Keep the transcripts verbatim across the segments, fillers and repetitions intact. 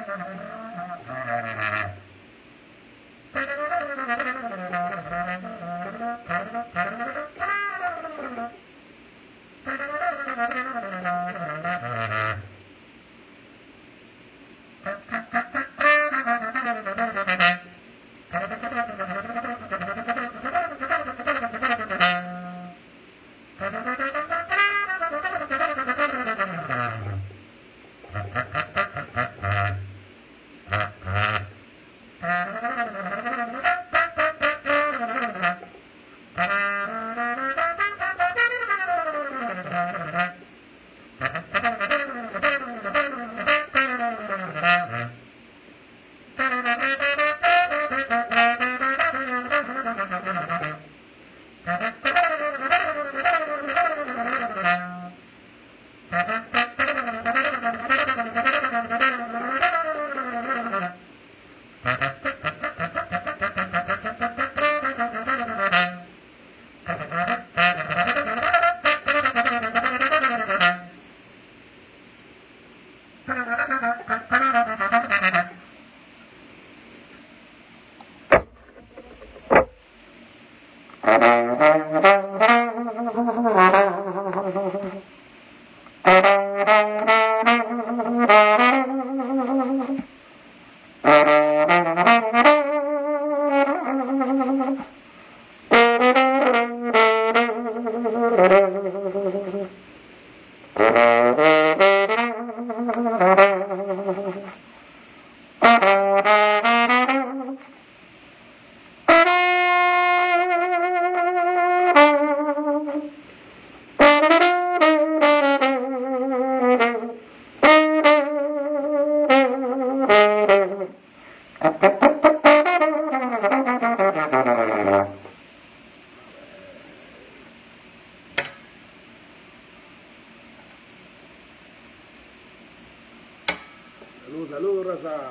Saludos, saludos, raza.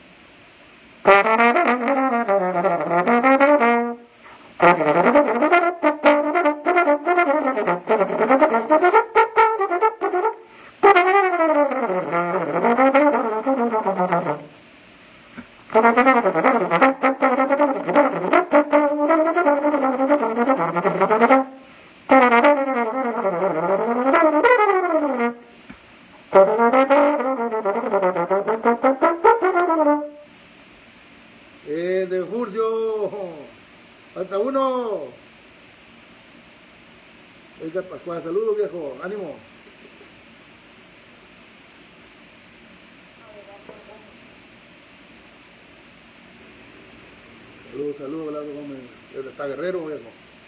Eh, de Furcio, falta uno. Edgar Pascual, saludos viejo, ánimo. Saludos, saludos, Belardo Gómez, desde está Guerrero viejo.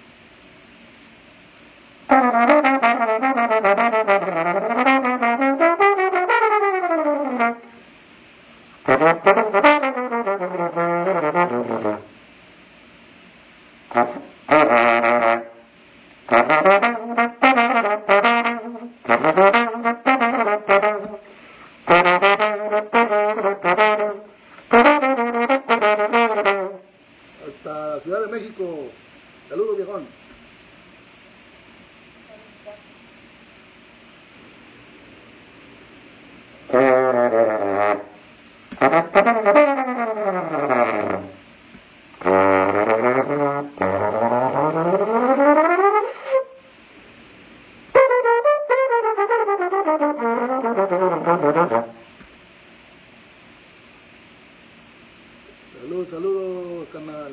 Hasta la Ciudad de México. Saludos, viejón. Saludos, saludos, canal.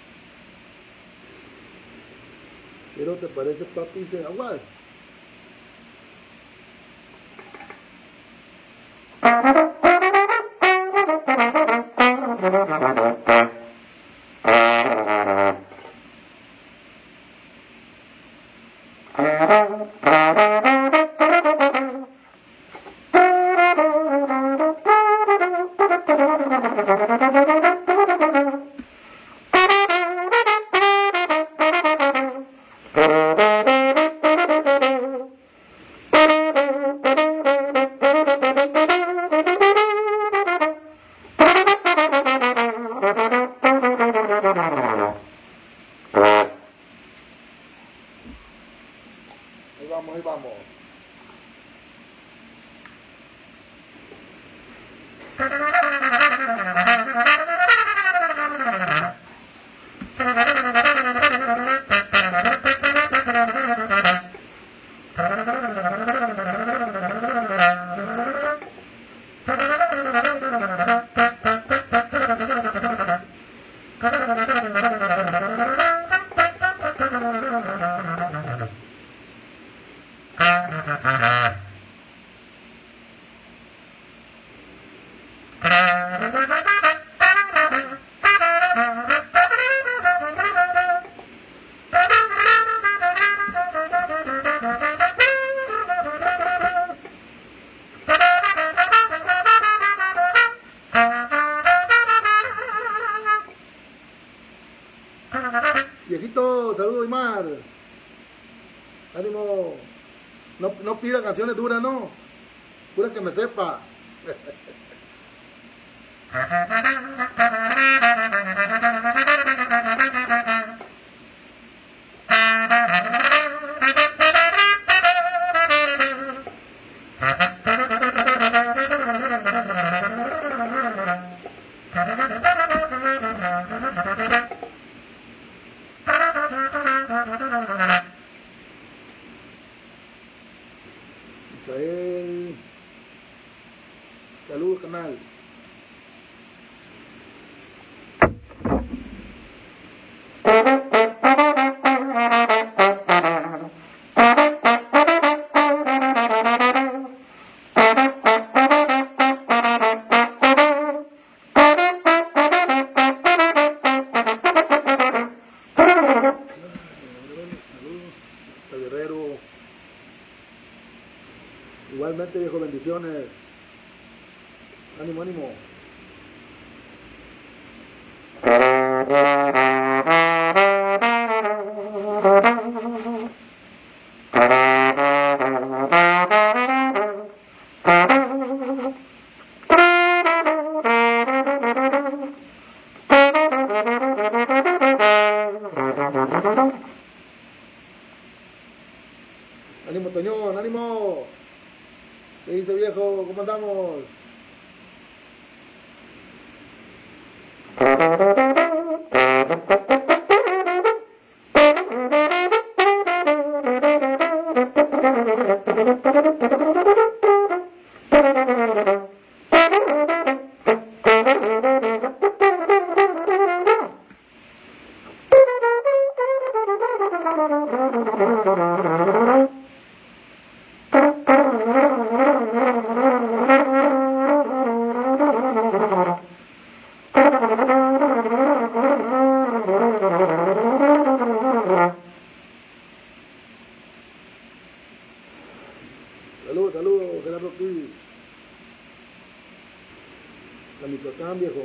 ¿Pero te parece papi se agua? Ahí vamos, ahí vamos. Viejito, saludo Aymar. Ánimo. No, no pida canciones duras, no. Pura que me sepa. Isael, saludos canal. Guerrero, igualmente viejo, bendiciones, ánimo, ánimo. Ánimo, Toñón, ánimo. ¿Qué dice viejo? ¿Cómo andamos? Saludos, saludos, Gerardo Pi. A Michoacán, viejo.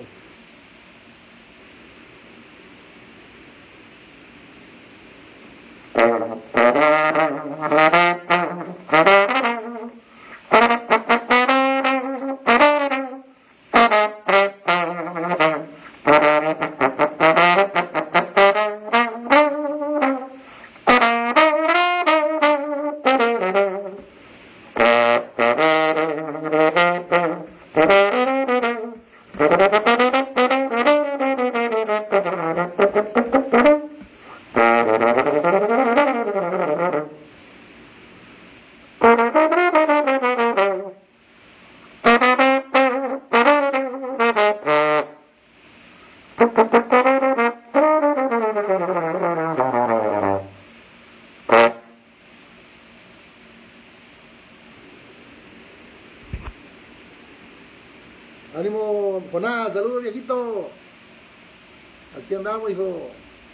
Ánimo, Jonás, saludos viejito. Aquí andamos, hijo.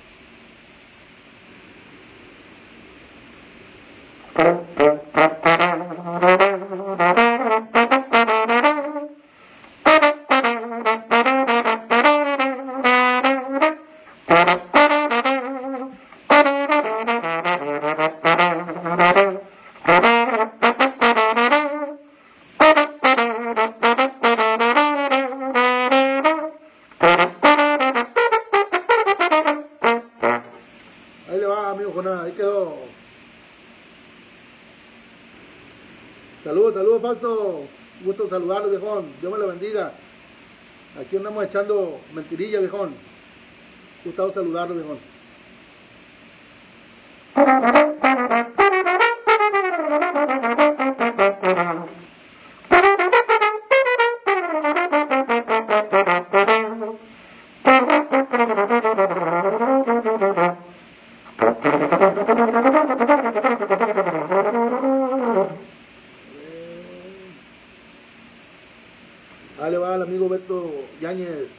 Ahí le va, amigo Jonás, ahí quedó. Saludos, saludos, Fausto. Un gusto saludarlo, viejón. Dios me lo bendiga. Aquí andamos echando mentirilla, viejón. Gustavo saludarlo, viejón. Ahí le va el amigo Beto Yáñez.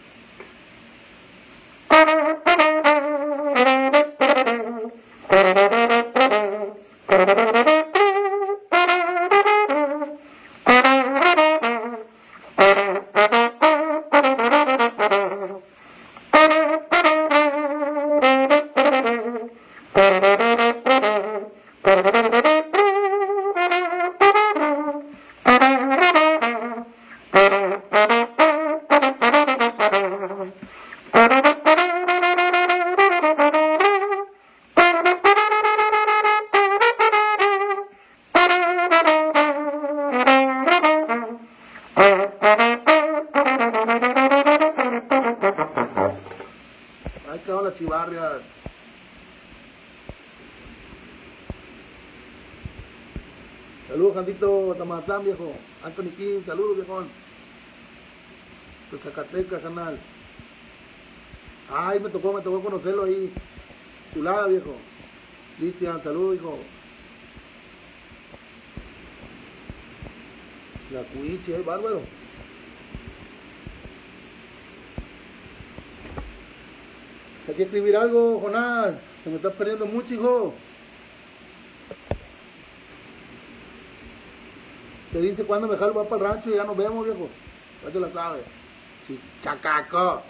Ahí quedó la chivarria. Saludos, Jandito Tamatlán, viejo. Anthony King, saludos, viejón. De Zacatecas, canal. Ay, me tocó, me tocó conocerlo ahí. Chulada, viejo. Cristian, saludos, hijo. La cuiche, eh, bárbaro. Hay que escribir algo, Jonás. Se me está perdiendo mucho, hijo. Te dice cuando me jalo, va para el rancho y ya nos vemos, viejo. Ya te la sabes. Sí, chacaco.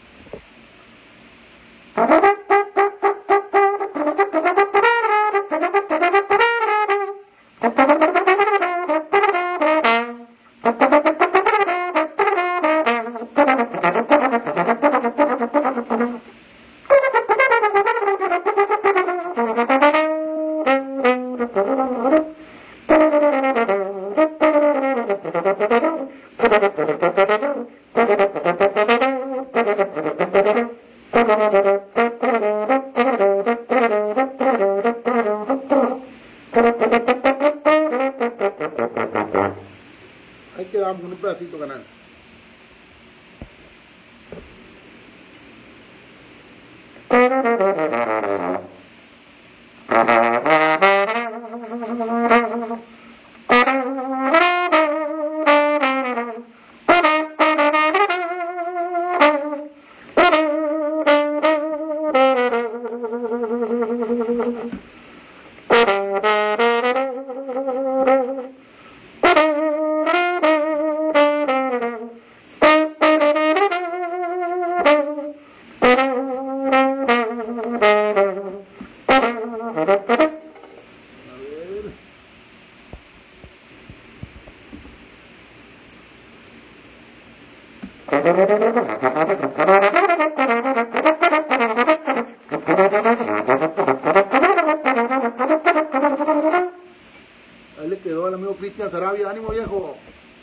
Ahí quedamos con un pedacito, canal. Ahí le quedó al amigo Cristian Sarabia. ¡Ánimo, viejo!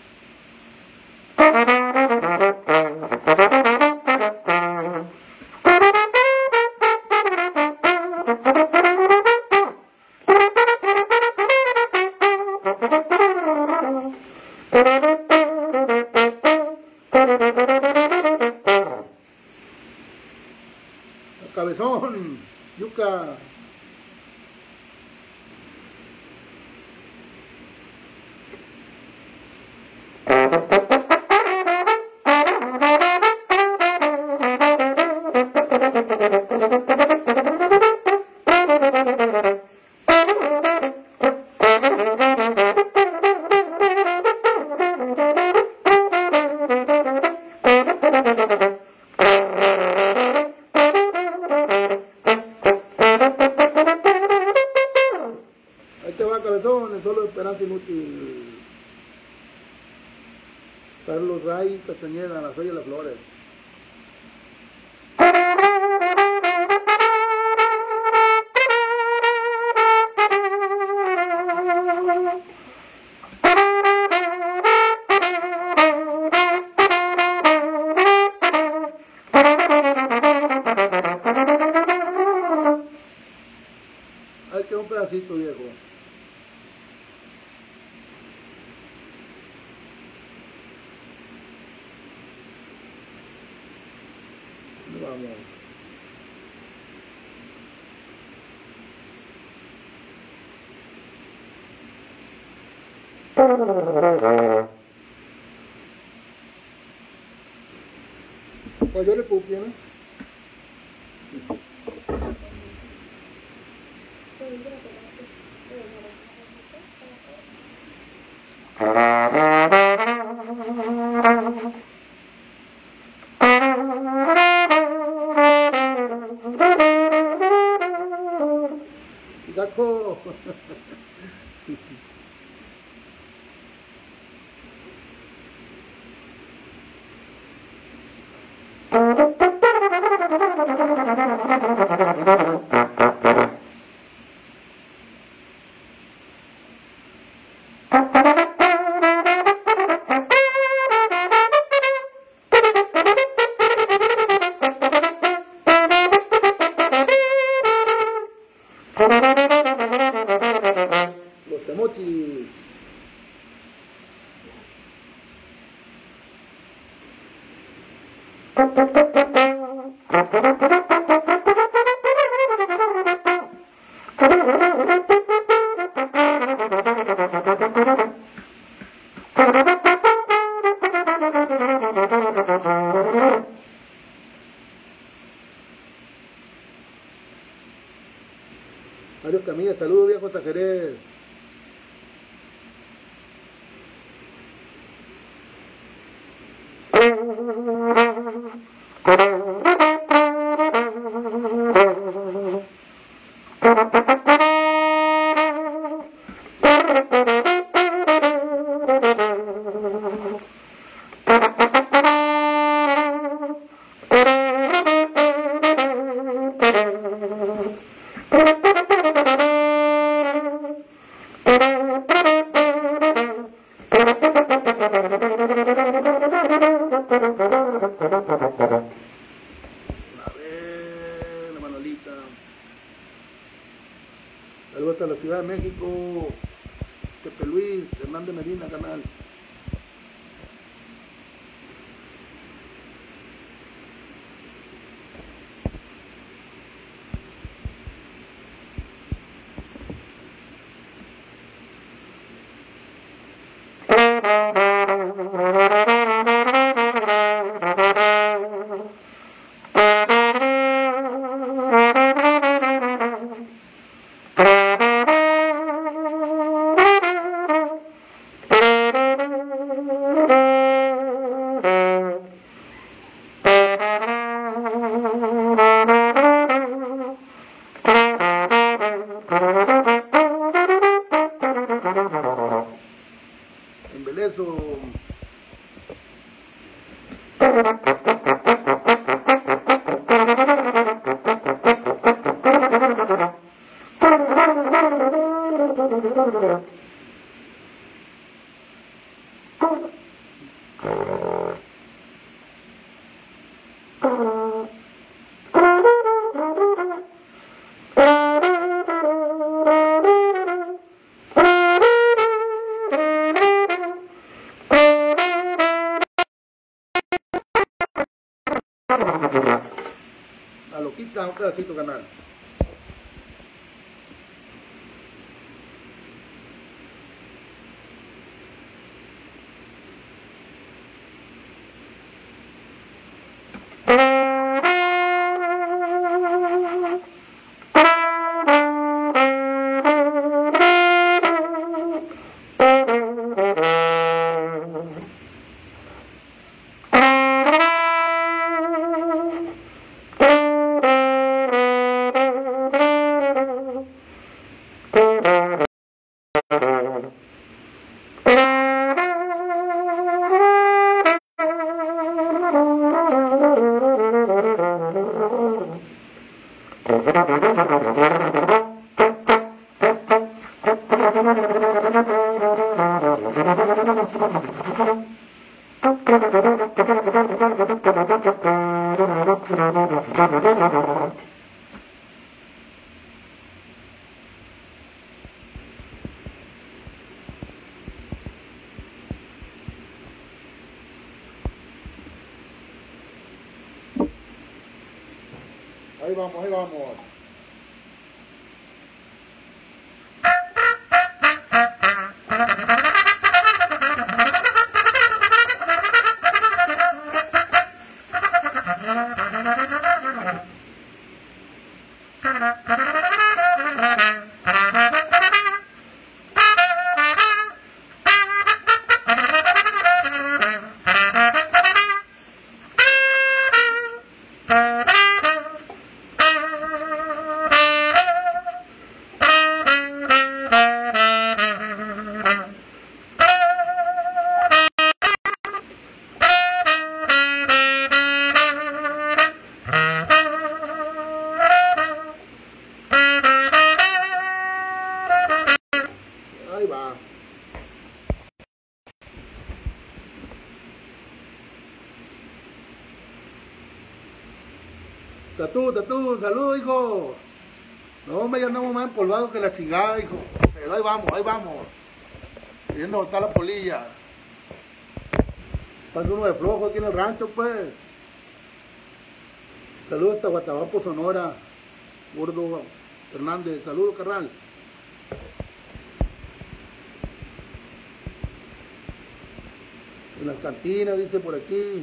Cabezón, yuca. Ahí te va, cabezón, el solo de Esperanza Inútil. Carlos Ray Castañeda, La Feria de las Flores. pedacito, viejo. Vamos. Pues yo le puse, ¿no? Chicaco. Los temochis. Mario Camilla, saludos viejo hasta Jerez. Saludos hasta la Ciudad de México, Pepe Luis, Hernández Medina, canal. Embelezo. La loquita, un pedacito canal. ahí vamos, ahí vamos. Ahí va. Tatú, tatú, salud, hijo. No, me ya andamos más empolvados que la chingada, hijo. Pero ahí vamos, ahí vamos. Queriendo botar la polilla. Pasa uno de flojo aquí en el rancho, pues. Saludos hasta Guatabampo, Sonora. Gordo Hernández, saludos, carnal. En las cantinas, dice por aquí.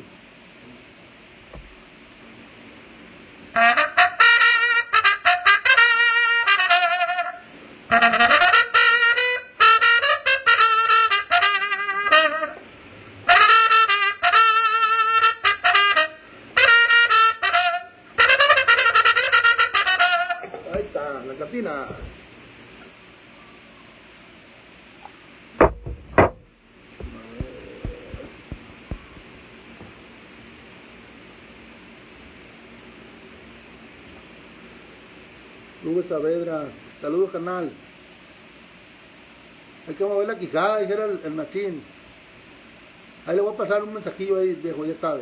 Ahí está, la cantina. Nube Saavedra, saludos, carnal. Hay que mover la quijada, dijera el, el Nachín. Ahí le voy a pasar un mensajillo ahí, viejo, ya sabe.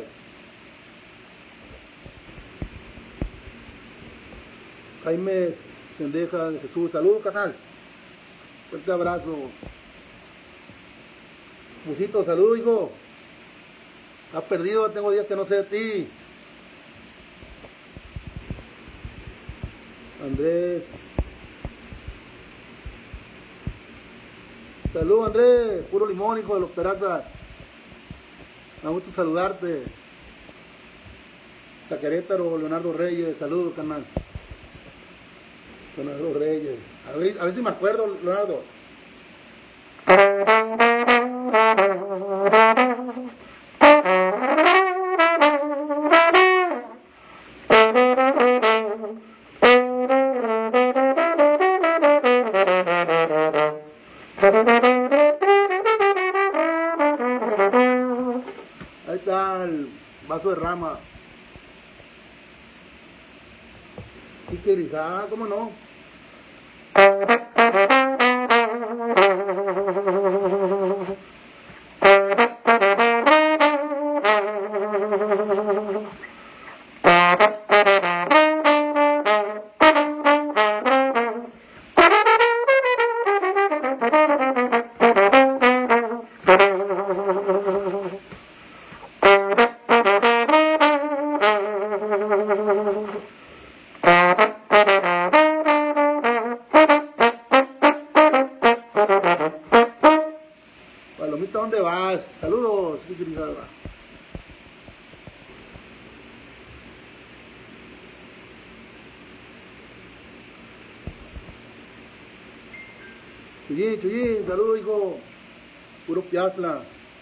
Jaime Sendeja de Jesús, saludos, carnal. Fuerte abrazo. Musito, saludos, hijo. Has perdido, tengo días que no sé de ti. Andrés. Saludos, Andrés. Puro limón, hijo de los Perazas. Me gusta saludarte. Taquerétaro, Leonardo Reyes. Saludos, carnal. Leonardo Reyes. A ver, a ver si me acuerdo, Leonardo. Ahí está el vaso de rama. Y que grisada, ¿cómo no? Palomita, ¿dónde vas? Saludos, ¿qué quieres va? Chuyín, Chuyín, saludos, hijo. Puro Piatla.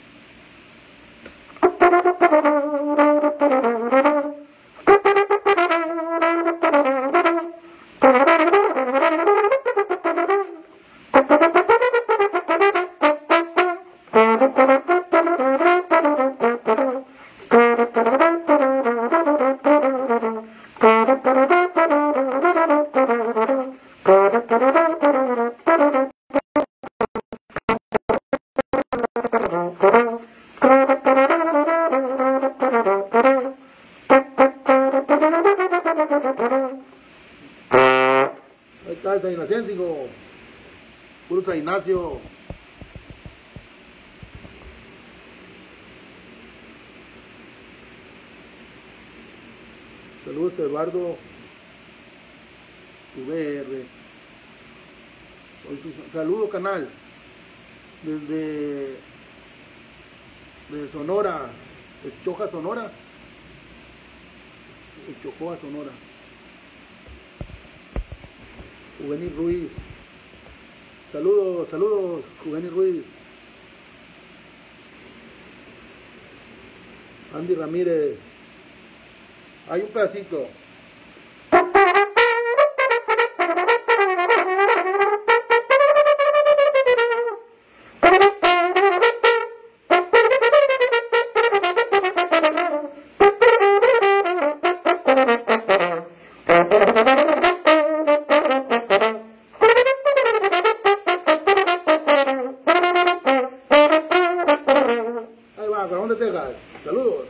Ahí está el San Ignacio, puro San Ignacio. Saludos, Eduardo U V R. Soy su, saludo canal. Desde de Sonora, de Choja, Sonora. De Chojoa, Sonora. Juvenil Ruiz. Saludos, saludos, Juvenil Ruiz. Andy Ramírez. Hay un pedacito. Saludos.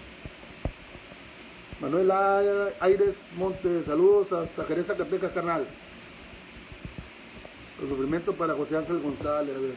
Manuel Aires Montes, saludos hasta Jerez, Zacatecas, carnal. Los sufrimientos para José Ángel González, a ver.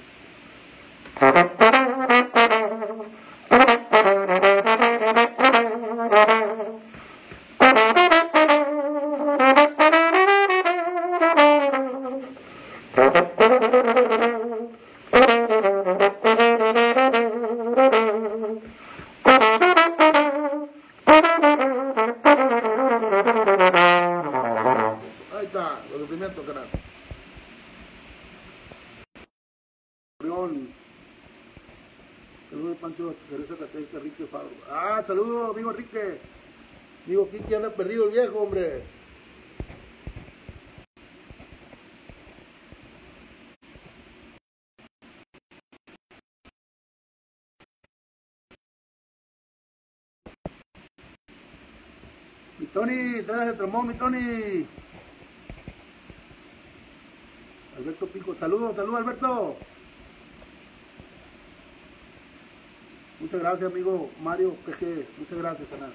Ahí está, los sufrimientos, carnal. Saludos, Pancho, Jerez, Zacatecas, Enrique Fabro. Ah, saludos, amigo Enrique. Amigo Kiki, anda perdido el viejo, hombre. Mi Tony, traes el trombón, mi Tony. Alberto Pico, saludos, saludos, Alberto. Muchas gracias, amigo Mario P G. Muchas gracias, canal.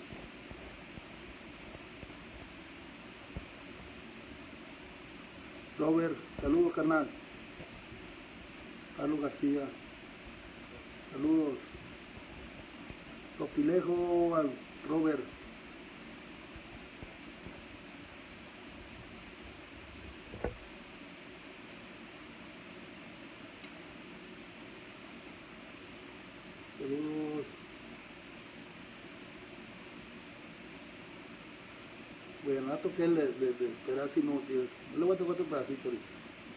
Robert, saludos, carnal. Carlos García, saludos. Topilejo, Robert. Saludos. Bueno, no toqué el de, de, de pedazo inútil. No le voy a tocar otro pedacito ahorita.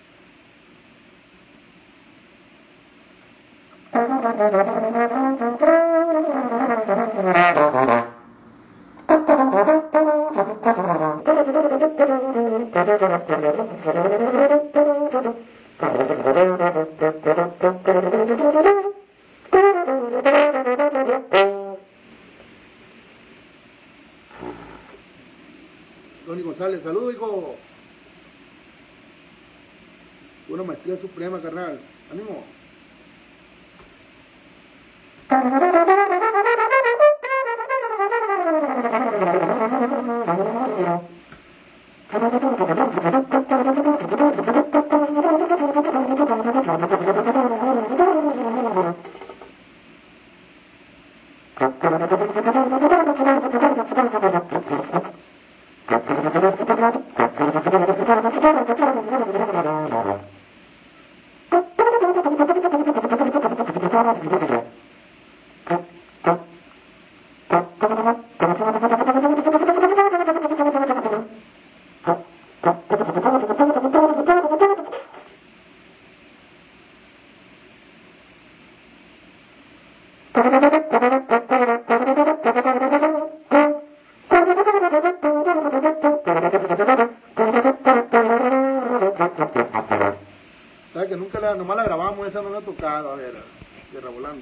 Tony González, saludos, hijo. Una maestría suprema, carnal. Ánimo. ¿Sabes que nunca la, nomás la grabamos? Esa no la ha tocado, a ver, de Revolando.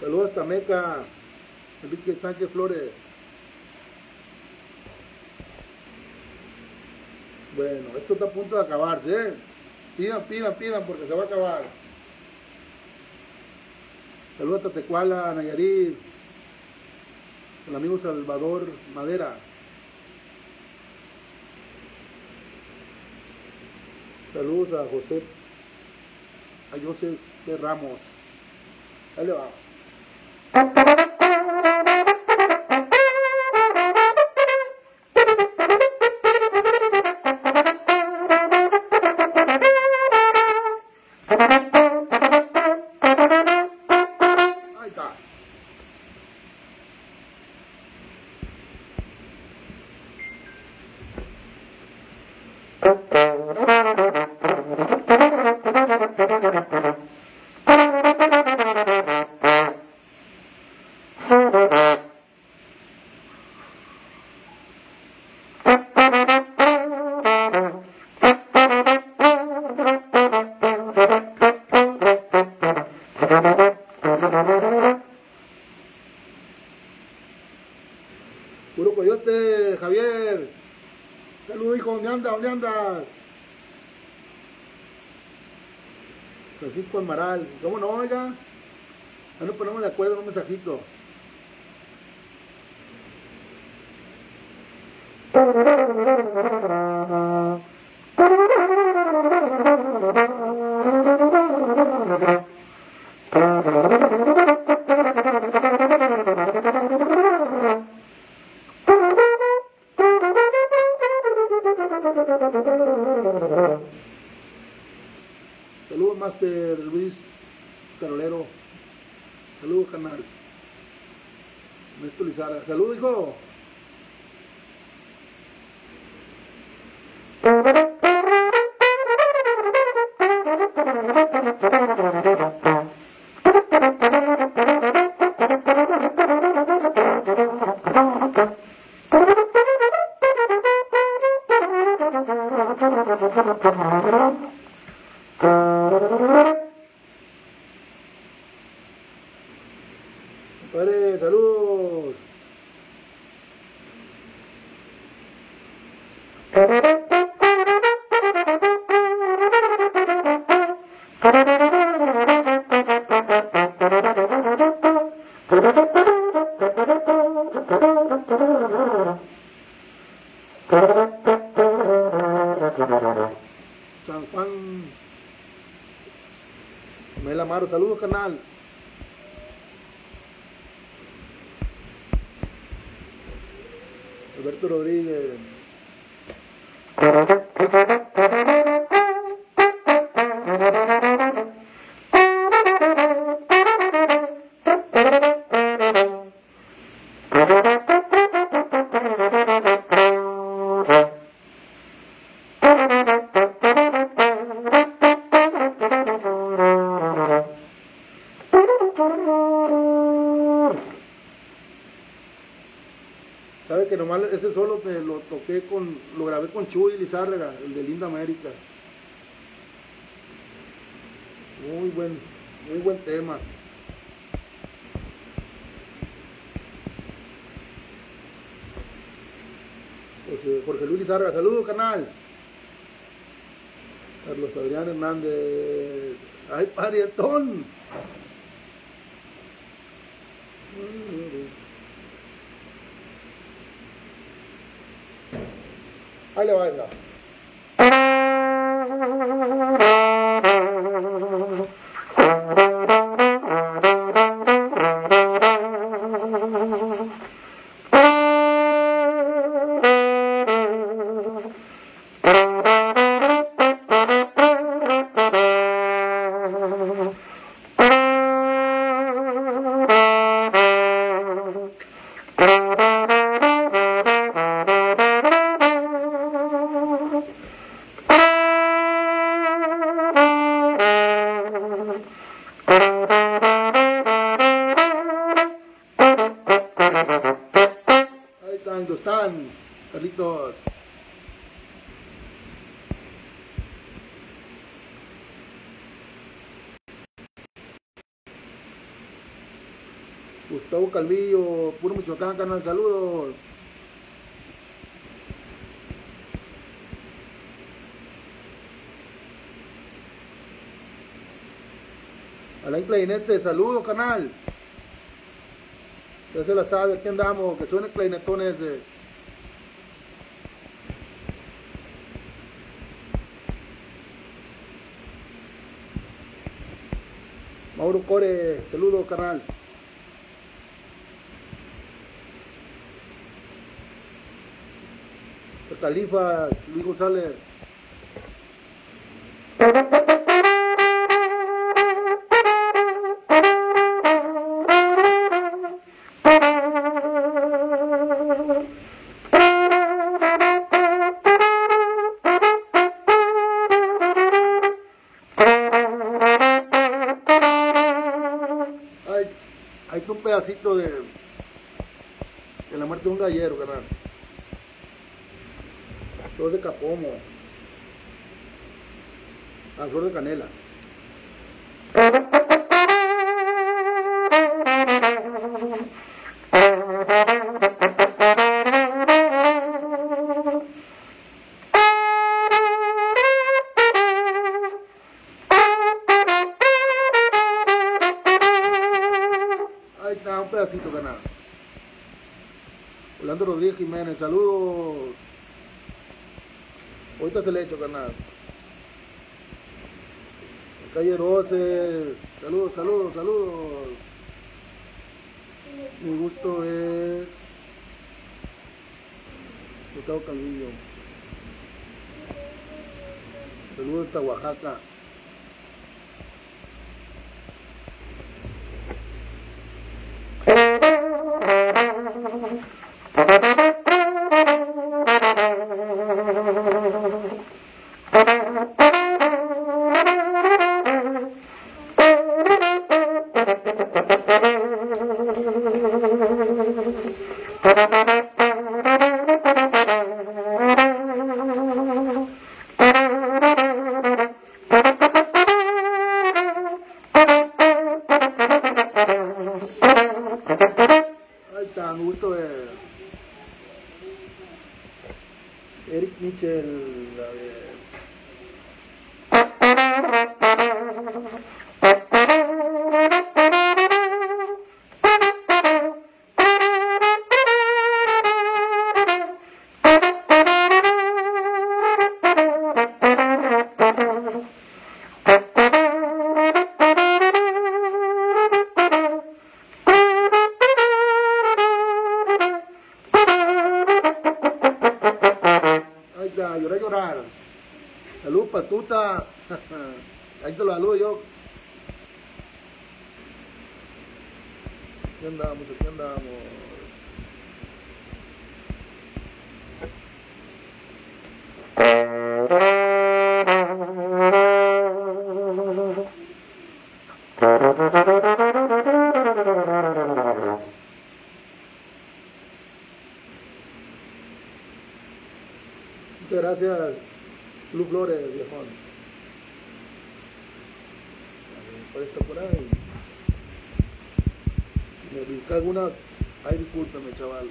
Saludos hasta Meca, Enrique Sánchez Flores. Bueno, esto está a punto de acabarse, ¿eh? Pidan, pidan, pidan, porque se va a acabar. Saludos hasta Tecuala, Nayarit. El amigo Salvador Madera. Saludos a José, a José de Ramos. Ahí le va. Ahí está. Puro coyote, Javier. Saludos, hijo. ¿Dónde anda? ¿Dónde anda? Francisco Almaral. ¿Cómo no, oiga? Ya nos ponemos de acuerdo en un mensajito. Saludos, Master Luis Carolero. Saludos, canal. Néstor Lizarra. Saludos, hijo. Padre, saludos. San Juan Mel Amaro, saludos, canal. Alberto Rodríguez. Sabe que nomás ese solo te lo toqué con, lo grabé con Chuy Lizárraga, el de Linda América. Muy buen, muy buen tema. José, Jorge Luis Lizárraga, saludos, canal. Carlos Adrián Hernández. ¡Ay, parietón! Ahí le va esa. Están, Carlitos. Gustavo Calvillo, puro Michoacán, canal, saludos. Alain Clarinete, saludos, canal. Ya se la sabe, aquí andamos, que suene el clarinetón ese. Mauro Core, saludos, canal. Califas, Luis González. Hay un pedacito de, de la muerte de un gallero, carnal. Flor de capomo. A flor de canela. Ahí está, un pedacito, carnal. Orlando Rodríguez Jiménez, saludos. Ahorita se le echo, carnal. Calle doce, saludos, saludos, saludos. Mi gusto es Gustavo Calvillo. Saludos hasta Oaxaca. Ahí está, mi gusto es Eric Mitchell. A ver. Lloré a llorar. Salud, patuta. Ahí te lo saludo yo. Aquí andamos, aquí andamos. Muchas gracias, Luz Flores, viejón. Por esto por ahí. Me brinca algunas. Ay, discúlpeme, chaval.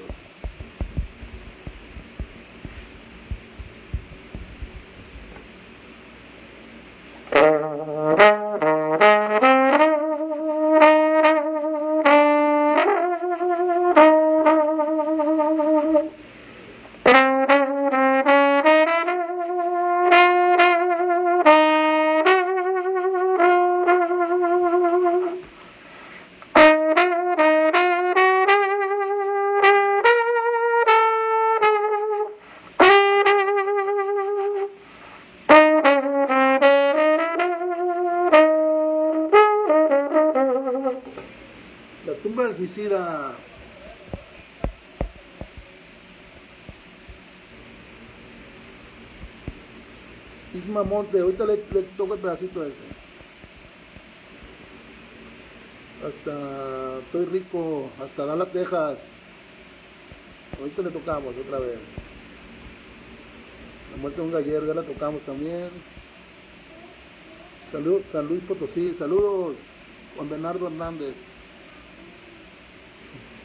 La tumba del suicida. Isma Monte, ahorita le, le toco el pedacito ese. Hasta Estoy Rico, hasta Dallas, Texas. Ahorita le tocamos otra vez. La muerte de un gallero, ya la tocamos también. Salud, San Luis Potosí, saludos, Juan Bernardo Hernández.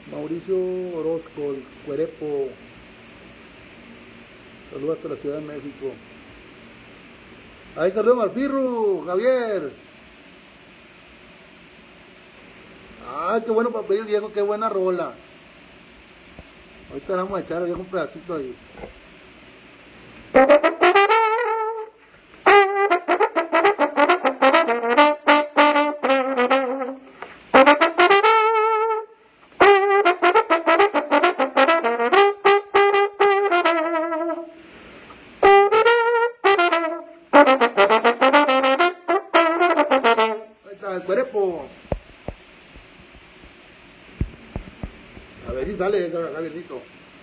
Mauricio Orozco, el Cuerepo. Saludos hasta la Ciudad de México. Ahí saludos al Firru, Javier. Ay, qué bueno para pedir, viejo, qué buena rola. Ahorita le vamos a echar, viejo, un pedacito ahí. Ahí está el Cuerepo. A ver si sale ese Javiercito.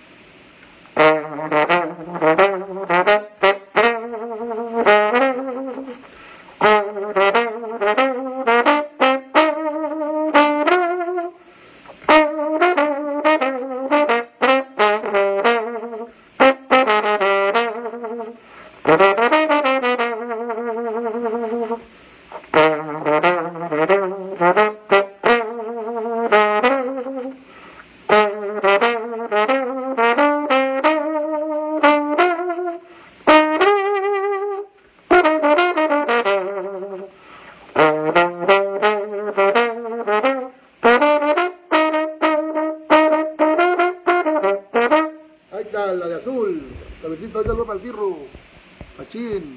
Ahí está la de azul. Javiercito, ahí saludo para el Firru. Machín.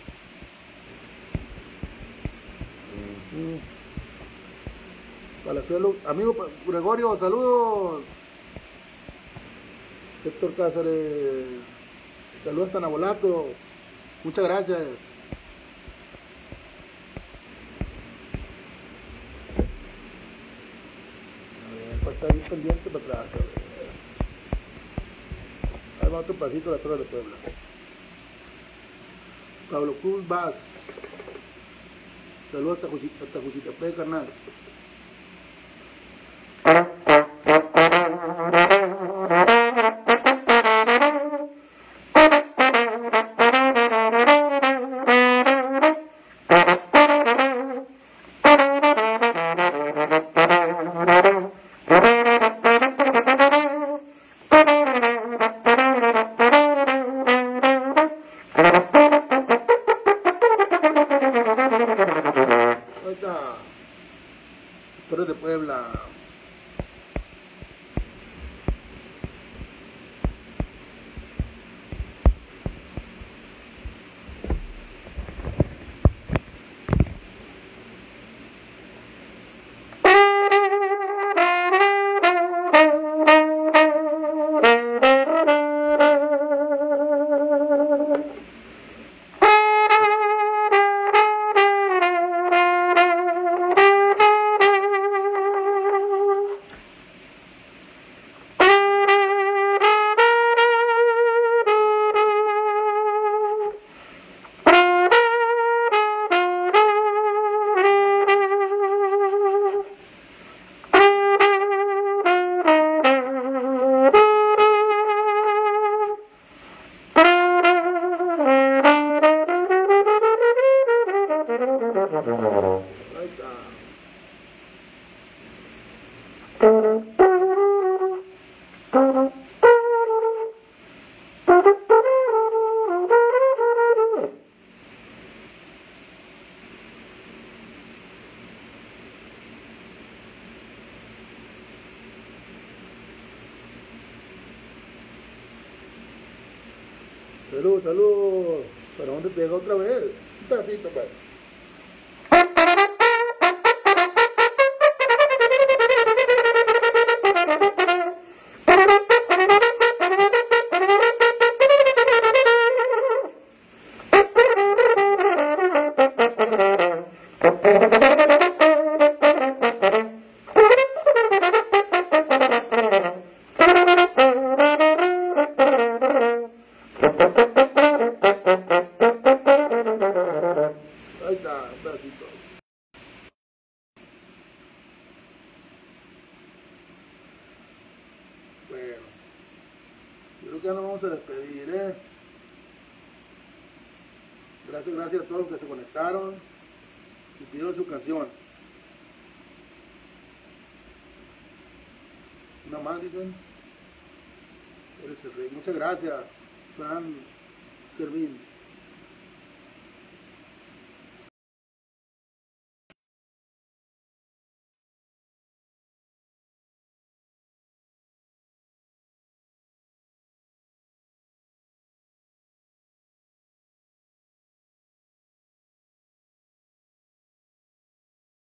Uh-huh. Palazuelo, amigo Gregorio, saludos. Héctor Cáceres, saludos hasta Nabolato. Muchas gracias. A ver, para estar bien pendiente para atrás. A ver. Ahí va otro pasito de la Torre de Puebla. Pablo Cruz Vaz. Saludos hasta Juchitepec, carnal. Ahí está. Torres de Puebla. Ahí está. Salud, salud. ¿Para dónde te llega otra vez? Un pedacito, pues. Ahí está, un pedacito. Bueno, yo creo que ya nos vamos a despedir, ¿eh? Gracias, gracias a todos los que se conectaron y pidieron su canción. Una más, dicen. Eres el rey. Muchas gracias, Fran Servín.